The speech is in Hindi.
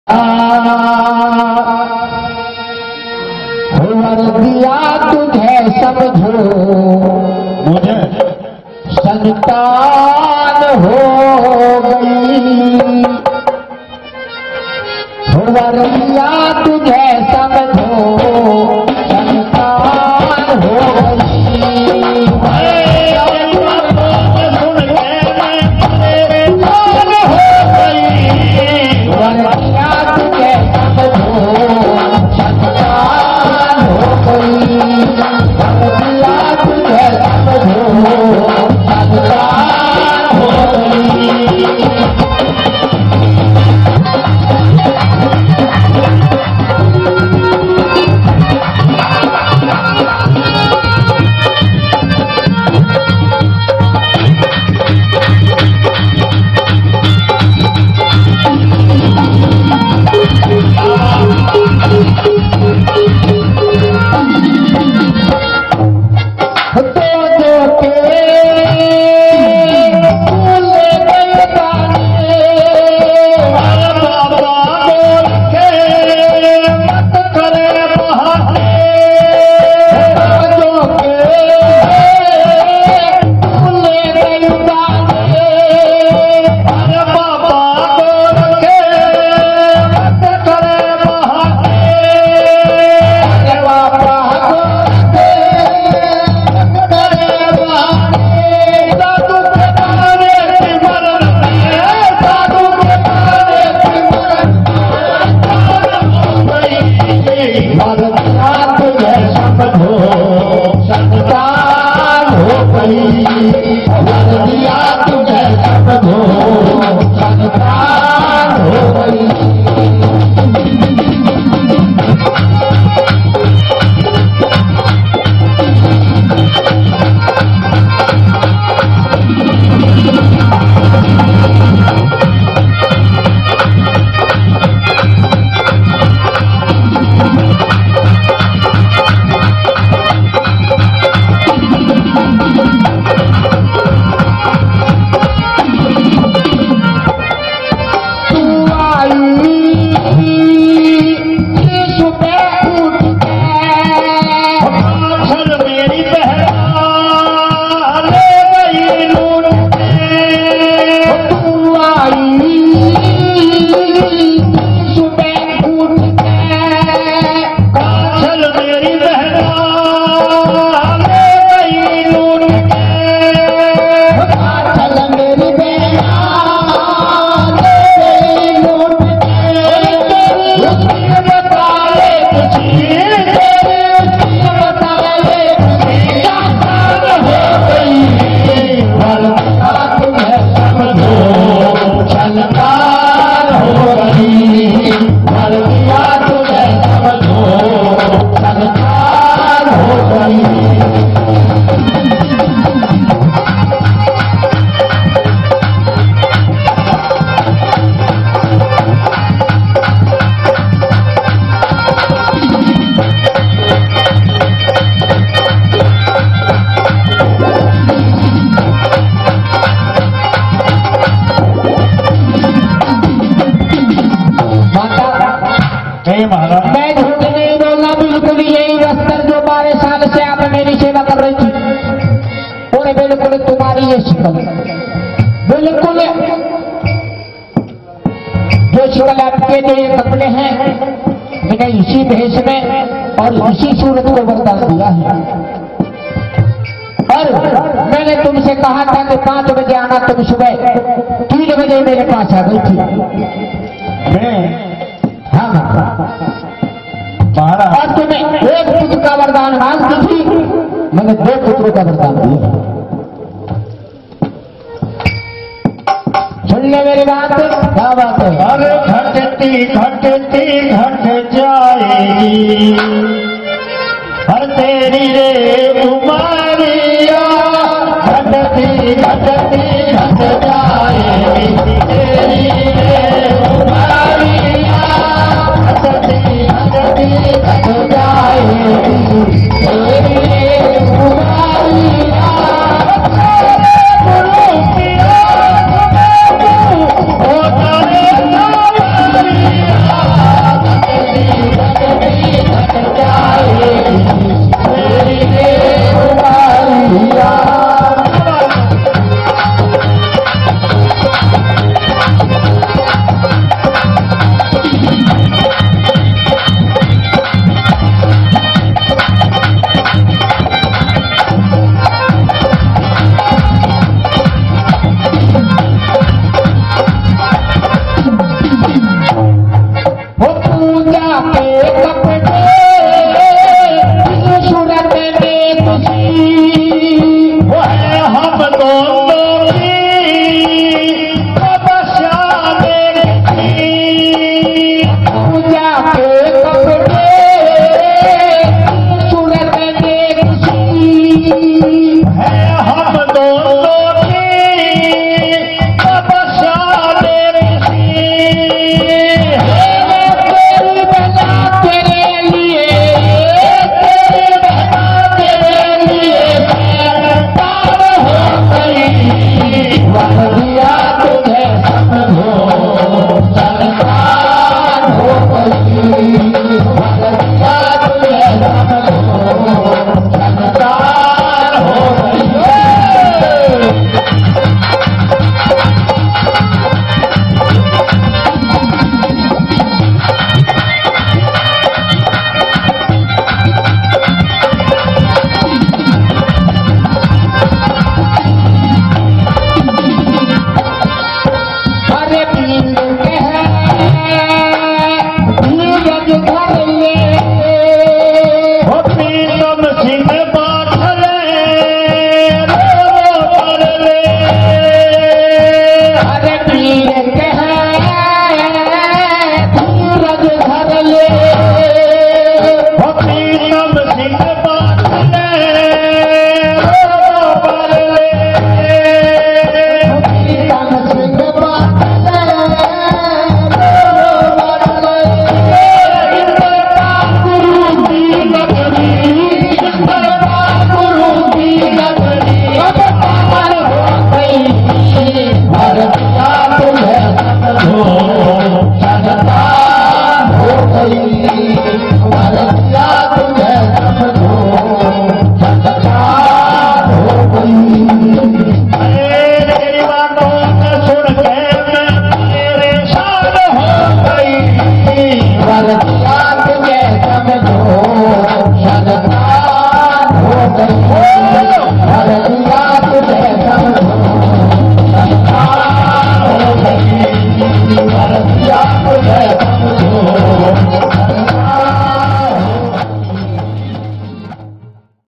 दिया तुझे समझो मुझे संतान हो गई। दिया तुझे समझो संतान हो मैं झूठ नहीं बोलना, बिल्कुल यही वस्त्र जो 12 साल से आप मेरी सेवा कर रही थी और बिल्कुल तुम्हारी ये शिकल, बिल्कुल जो शिकल आपके लिए कपड़े हैं मैंने इसी भेष में और इसी सूरत को वरदान दिया है। और मैंने तुमसे कहा था कि 5 बजे आना, तुम सुबह 3 बजे मेरे पास आ गई थी। और तुम्हें एक पुत्र का वरदान मांगती थी, मैंने 2 पुत्रों का वरदान दिया। सुन ले मेरी बात, क्या बात है? अरे घटती घटती घट जाएगी हर तेरी रे उमरिया, घटती घटती घट जाएगी तेरी रे उमरिया, घटती घटती घट जाएगी तेरी रे उमरिया। गुरु पिया पूजा के कपड़े सूरत देखी है हम दोनों की तपस्या देखी तेरी बना तेरे लिए तेरी बना तेरे लिए पार हो गई वन दिया तुझे समझो संसार हो गई वन दिया तुझे समझो संसार हो गई अरे पीर कह धीरज धर ले हो पीतम सिंह बाठले रो कर ले अरे पीर कह धीरज धर ले हो पीतम सिंह बाठले रो कर ले प्रीतम सिंह हो गई